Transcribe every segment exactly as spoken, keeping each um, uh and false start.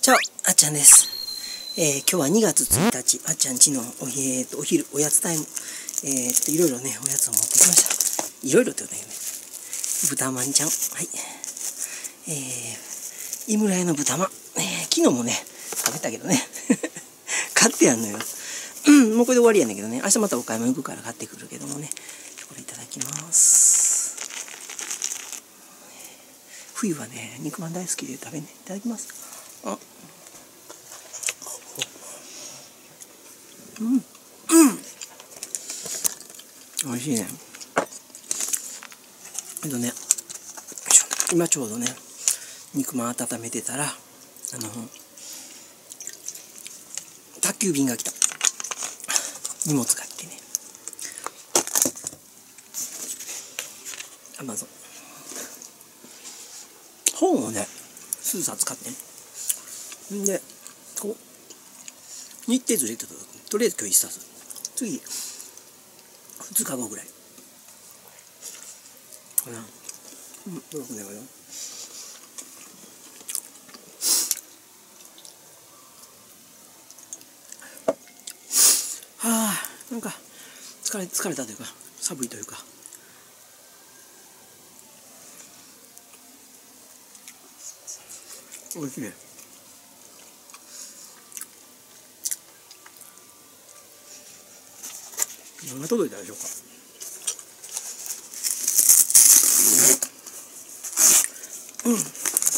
チャオ、あっちゃんです。えー、今日はにがつついたち、あっちゃんちのお,、えー、とお昼、おやつタイム、えー、っと、いろいろね、おやつを持ってきました。いろいろってことだよね。豚まんちゃん、はい。えー、井村屋の豚まん、えー、昨日もね、食べたけどね。買ってやんのよ。うん、もうこれで終わりやねんけどね。明日またお買い物行くから買ってくるけどもね。これいただきます。冬はね、肉まん大好きで食べね。いただきます。あ、うん、うん、美味しいね。えっとね、今ちょうどね、肉まん温めてたら、あの、宅急便が来た。荷物が来てね。アマゾン。本をね、数冊買ってん。んで、こう、日程ずれてた。とりあえず今日一冊。次、ふつかごぐらい。かな。うん、どうだよ。はあ、なんか、疲れ、疲れたというか、寒いというか。おいしいね。何が届いたでしょうか。うん。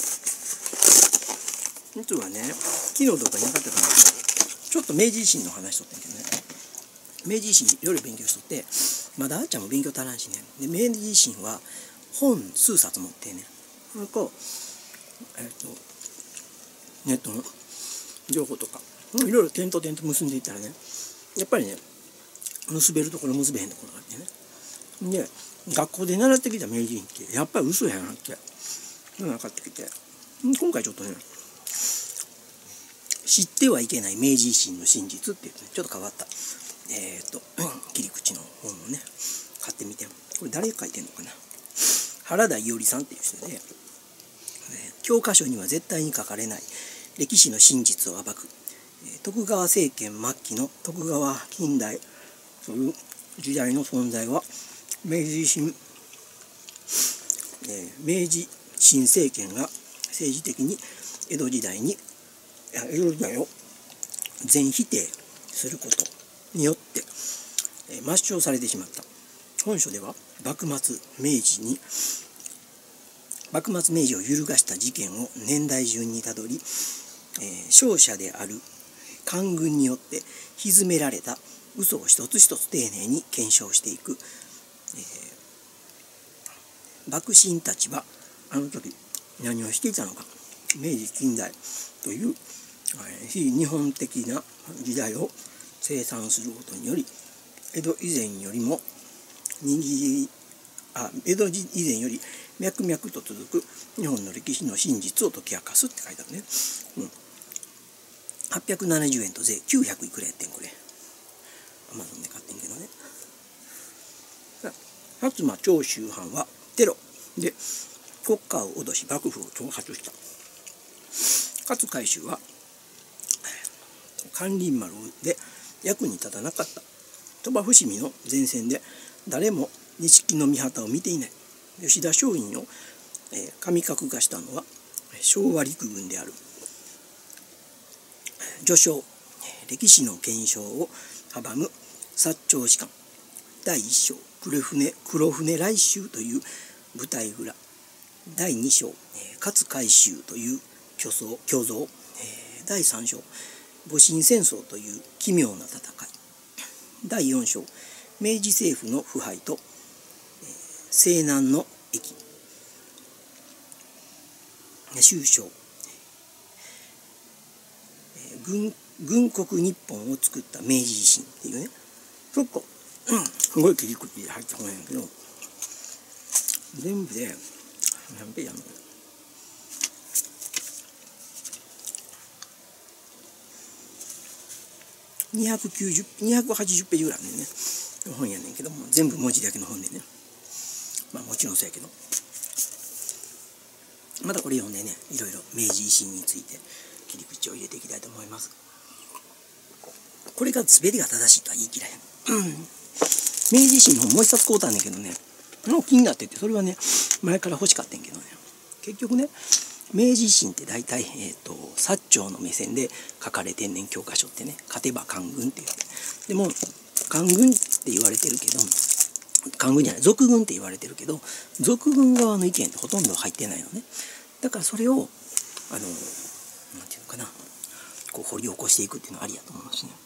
実はね、昨日どうかになかったかな。ちょっと明治維新の話しとってんけどね。明治維新いろいろ勉強しとって、まだあっちゃんも勉強足らんしね。で、明治維新は本数冊持ってね。それと、えっと、ネットの情報とか、いろいろ点と点と結んでいったらね、やっぱりね、結べるところ結べへんところがあってね。で、学校で習ってきた明治維新ってやっぱり嘘やなって分かってきて、今回ちょっとね、知ってはいけない明治維新の真実っていうね、ちょっと変わったえっと切り口の本をね買ってみて、これ誰が書いてんのかな。原田伊織さんっていう人で、教科書には絶対に書かれない歴史の真実を暴く徳川政権末期の徳川近代という時代の存在は明治維新、えー、明治新政権が政治的に江戸時代に江戸時代を全否定することによって、えー、抹消されてしまった。本書では幕末明治に幕末明治を揺るがした事件を年代順にたどり、えー、勝者である官軍によって歪められた嘘を一つ一つ丁寧に検証していく、えー、幕臣たちはあの時何をしていたのか。明治近代という、えー、非日本的な時代を清算することにより、江戸以前よりもにあ江戸以前より脈々と続く日本の歴史の真実を解き明かすって書いてあるね。うん、はっぴゃくななじゅうえんと税きゅうひゃくいくらやってんこれ。アマゾンで買ってんけどね。薩摩長州藩はテロで国家を脅し幕府を挑発した。勝海舟は咸臨丸で役に立たなかった。鳥羽伏見の前線で誰も錦の御旗を見ていない。吉田松陰を、えー、神格化したのは昭和陸軍である。序章、歴史の検証を阻む薩長士官。だいいっ章、黒船黒船来襲という舞台裏。だいに章、勝海舟という虚像虚像。だいさん章、戊辰戦争という奇妙な戦い。だいよん章、明治政府の腐敗と西南の駅。終章、軍軍国日本を作った明治維新っていうね、結構、うん、すごい切り口で入った本やけど、全部で何ページあるの？にひゃくきゅうじゅう、にひゃくはちじゅうページぐらいのね本やねんけども、全部文字だけの本でね、まあもちろんそうやけど、またこれ読んでね、いろいろ明治維新について切り口を入れていきたいと思います。これが滑りが正しいとは言い切らへん。うん、明治維新の本もう一冊買うたんだけどね、の気になってて、それはね前から欲しかったんやけどね、結局ね明治維新って大体、えーと、薩長の目線で書かれてんねん、教科書ってね。勝てば官軍って言って、でも官軍って言われてるけど、官軍じゃない、賊軍って言われてるけど、賊軍側の意見ってほとんど入ってないのね。だからそれをあのなんていうのかな、こう掘り起こしていくっていうのはありやと思いますね。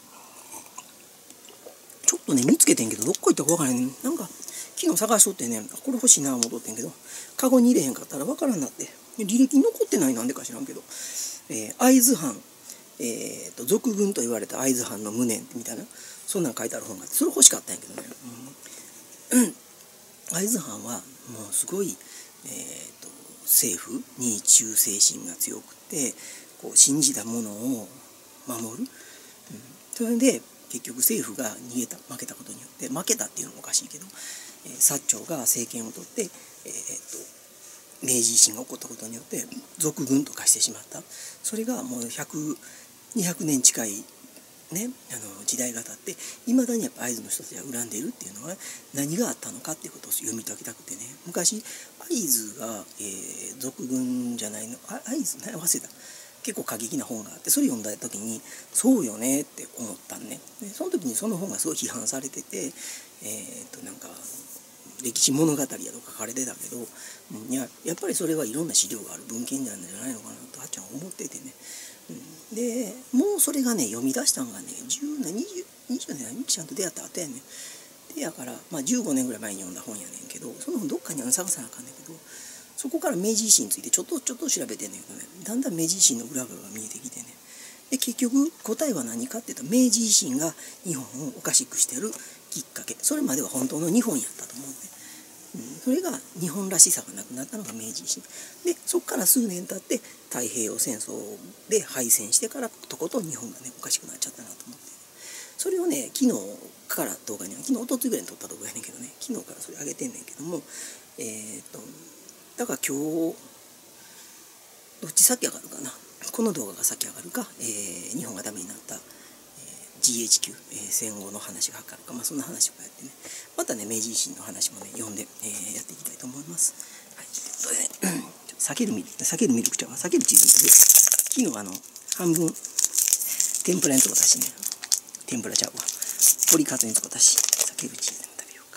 ちょっとね見つけてんけど、どっこ行ったか分からへんねん。なんか昨日探しとってね、これ欲しいな思っとってんけど、カゴに入れへんかったら分からんなって、履歴に残ってない、なんでか知らんけど、えー、会津藩、えーと賊軍と言われた会津藩の無念みたいな、そんなん書いてある本があって、それ欲しかったんやけどね、うん、会津藩はもうすごい、えーと政府に忠誠心が強くて、こう信じたものを守る、うん、それで結局政府が逃げた負けたことによって、負けたっていうのもおかしいけど、えー、薩長が政権を取って、えー、と明治維新が起こったことによって賊軍と化してしまった。それがもうひゃく、にひゃくねん近い、ね、あの時代が経っていまだにやっぱ会津の人たちが恨んでいるっていうのは何があったのかっていうことを読み解きたくてね、昔会津が、えー、賊軍じゃないの、会津ね、忘れた、結構過激な本があって、それ読んだ時にそうよねって思ったんね。でその時にその本がすごい批判されてて、えー、となんか歴史物語やと書かれてたけど、うん、いややっぱりそれはいろんな資料がある文献なんじゃないのかなとあっちゃん思っててね、うん、でもうそれがね読み出したんがねじゅうねんにじゅう、にじゅうねんみきちゃんと出会った後やねん。でやから、まあ、じゅうごねんぐらい前に読んだ本やねんけど、その本どっかに探さなあかんねんけど、そこから明治維新についてちょっとちょっと調べてんねんけどね、だんだん明治維新の裏側が見えてきてね、で結局答えは何かっていうと、明治維新が日本をおかしくしてるきっかけ、それまでは本当の日本やったと思うね、うん、それが日本らしさがなくなったのが明治維新で、そこから数年経って太平洋戦争で敗戦してからとことん日本がねおかしくなっちゃったなと思って、それをね昨日から動画には昨日一昨日ぐらいに撮った動画やねんけどね、昨日からそれ上げてんねんけども、えー、っとだから今日どっち先上がるかな、この動画が先上がるか、えー、日本がダメになった、えー、ジーエイチキュー、えー、戦後の話が上がるか、まあ、そんな話をやってね、またね明治維新の話もね読んで、えー、やっていきたいと思います。はい、えっとね避けるミルク避けるミルクちゃんは避けるチーズで、昨日あの半分天ぷらに使ったしね、天ぷらちゃうわ、鶏カツに使ったし、避けるチーズ食べようか。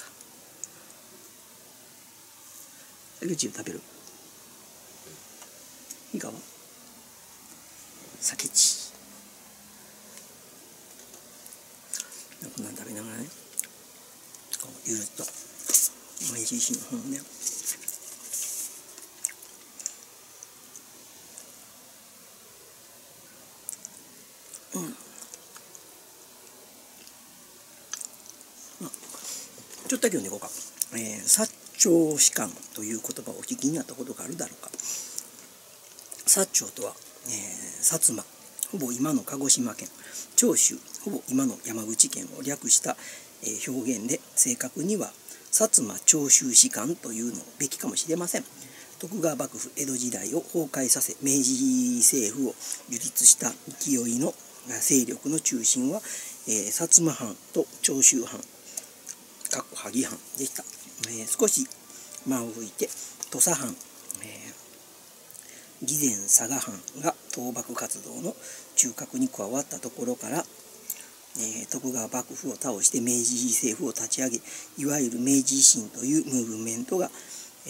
避けるチーズ食べるいいかは酒チこんなん食べながらね、こうゆるっと明治維新の本をね、うん、まあ、ちょっとだけ読んでいこうか。えー、薩長士官という言葉をお聞きになったことがあるだろうか。薩長とは、えー、薩摩、ほぼ今の鹿児島県、長州、ほぼ今の山口県を略した、えー、表現で、正確には薩摩長州士官というのべきかもしれません。徳川幕府江戸時代を崩壊させ、明治政府を樹立した勢いの勢力の中心は、えー、薩摩藩と長州藩、萩藩でした。えー、少し間を置いて土佐藩、えー備前佐賀藩が倒幕活動の中核に加わったところから、えー、徳川幕府を倒して明治政府を立ち上げ、いわゆる明治維新というムーブメントが、え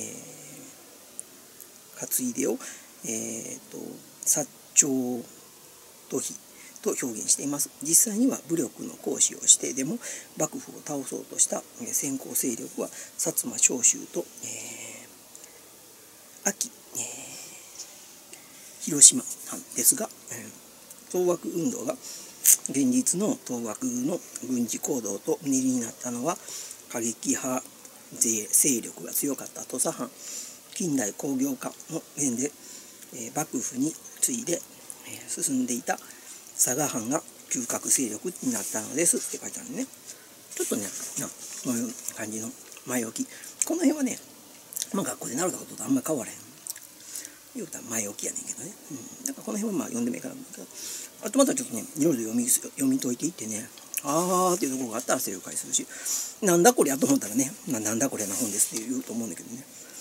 ー、担いでを、えー、と薩長都比と表現しています。実際には武力の行使をしてでも幕府を倒そうとした先行勢力は薩摩長州と、えー、安芸、えー広島藩ですが、倒幕運動が現実の倒幕の軍事行動と練りになったのは、過激派勢力が強かった土佐藩、近代工業化の面で、えー、幕府に次いで、えー、進んでいた佐賀藩が旧革勢力になったのですって書いてあるね。ちょっとね、なこういう感じの前置き。この辺はね、まあ学校で習ったこととあんまり変わらへん。 言うたら前置きやねんけどね、うん、だからこの辺はまあ読んでもいいかなと思うけど、あとまたちょっとねいろいろ読み読み解いていってね、あーっていうところがあったら正解するし、なんだこれやと思ったらね、まあ、なんだこれな本ですって言うと思うんだけどね、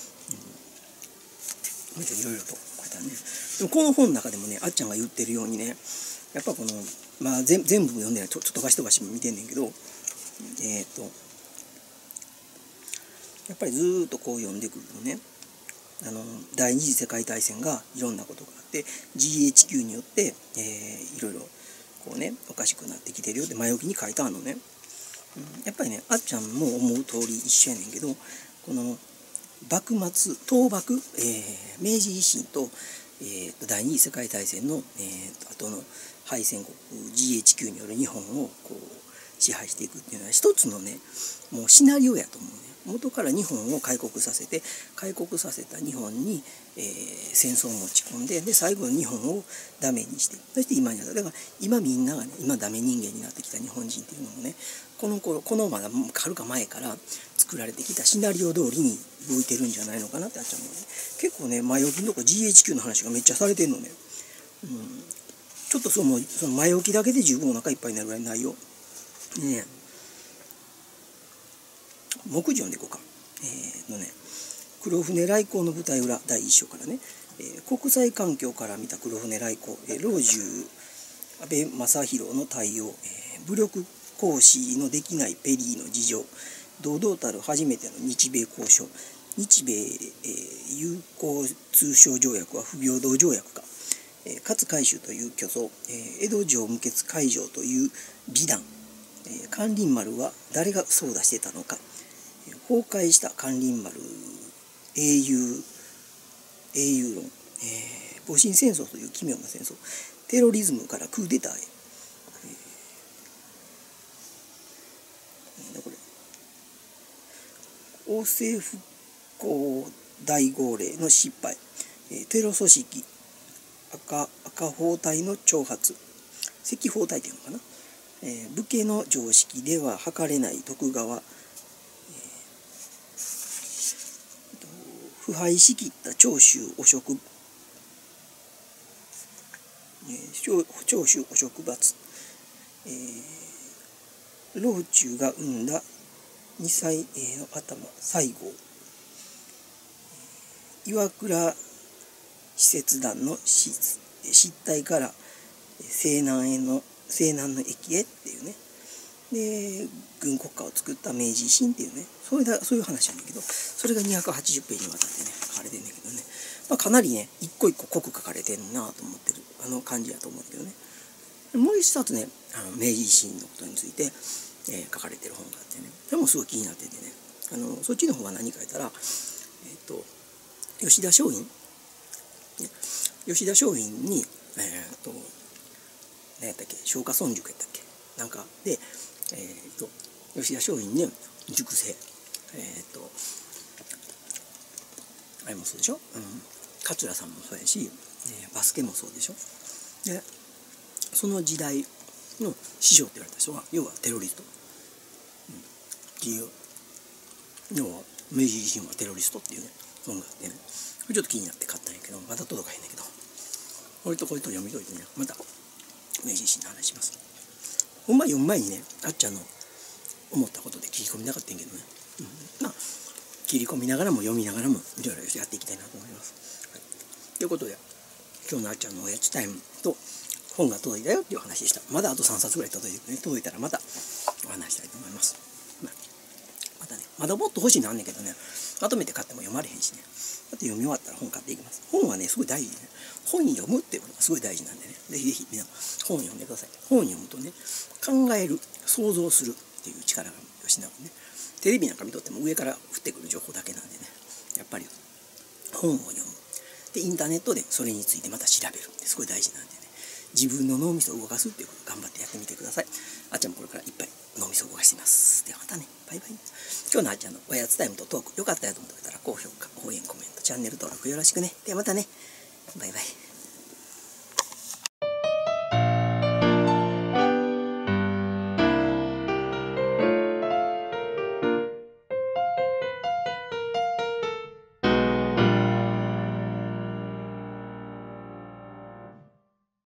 うん、いろいろとこうやったらね。でもこの本の中でもね、あっちゃんが言ってるようにね、やっぱこの、まあ、全全部読んでない、ちょっと飛ばし飛ばし見てんねんけど、えっとやっぱりずーっとこう読んでくるとね、あの第二次世界大戦がいろんなことがあって ジーエイチキュー によって、えー、いろいろこうねおかしくなってきてるよって前置きに書いてあるのね、うん、やっぱりねあっちゃんも思う通り一緒やねんけど、この幕末倒幕、えー、明治維新と、えー、第二次世界大戦の、えー、後の敗戦国 ジーエイチキュー による日本をこう支配していくっていうのは一つのねもうシナリオやと思うね。元から日本を開国させて開国させた日本に、えー、戦争を持ち込んで、で最後日本をダメにして、そして今になった。だから今みんながね今ダメ人間になってきた日本人っていうのもね、この頃このまだはるか前から作られてきたシナリオ通りに動いてるんじゃないのかなってあっちゃうのね。結構ね前置きのとこ ジーエイチキュー の話がめっちゃされてんのね、うん、ちょっとそのその前置きだけで十分お腹いっぱいになるぐらいないよね。目次読んでいこうか。えー、のね黒船来航の舞台裏だいいっ章からね、えー、国際環境から見た黒船来航、えー、老中安倍正弘の対応、えー、武力行使のできないペリーの事情、堂々たる初めての日米交渉、日米、えー、友好通商条約は不平等条約か、えー、勝海舟という巨像、えー、江戸城無血海上という美談、えー、咸臨丸は誰が操舵してたのか、崩壊した咸臨丸英雄英雄論、えー、戊辰戦争という奇妙な戦争、テロリズムからクーデターへ、えー、これ王政復興大号令の失敗、えー、テロ組織赤赤包帯の挑発、赤包帯っていうのかな、えー、武家の常識では測れない徳川、腐敗しきった長州汚職、えー、長州汚職罰、えー、老中が生んだ二歳の頭西郷、岩倉使節団の失態から西南への西南の駅へっていうね、で軍国家を作った明治維新っていうね、そういうそういう話なんだけど、それがにひゃくはちじゅっページにわたってね書かれてんだけどね、まあ、かなりね一個一個濃く書かれてるなと思ってるあの感じやと思うんだけどね。もう一冊ねあの明治維新のことについて、えー、書かれてる本があってね、それもすごい気になっててね、あのそっちの方は何か言ったら、えー、と吉田松陰、ね、吉田松陰にえっ、ー、と何やったっけ松下村塾やったっけなんかで、えー、と吉田松陰ね塾生、えっ、ー、とあれもそうでしょ、うん、桂さんもそうやし、えー、バスケもそうでしょ。でその時代の師匠って言われた人は要はテロリスト、うん、っていう要は明治維新はテロリストっていうね本があってね、これちょっと気になって買ったんやけどまだ届かへんねんけど、これとこれと読みといてねまた明治維新の話します。ほんま読む前にねあっちゃんの思ったことで切り込みなかったんけどね、うん、まあ切り込みながらも読みながらもいろいろやっていきたいなと思います。はい、ということで今日のあっちゃんのおやつタイムと本が届いたよっていう話でした。まだあとさんさつぐらい届いてね、届いたらまたお話したいと思います。まあ、またねまだもっと欲しいのあんねんけどね、まとめて買っても読まれへんしね、だって読み終わったら本買っていきます。本はねすごい大事でね、本読むっていうことがすごい大事なんでね、ぜひぜひ皆本読んでください。本読むとね考える想像するっていう力が養うね。テレビなんか見とっても上から降ってくる情報だけなんでね、やっぱり本を読むでインターネットでそれについてまた調べるってすごい大事なんでね、自分の脳みそを動かすっていうことを頑張ってやってみてください。あっちゃんもこれからいっぱい脳みそを動かしています。ではまたね、バイバイ。今日のあっちゃんのおやつタイムとトークよかったよと思ってくれたら高評価、応援、コメント、チャンネル登録よろしくね。ではまたね、バイバイ。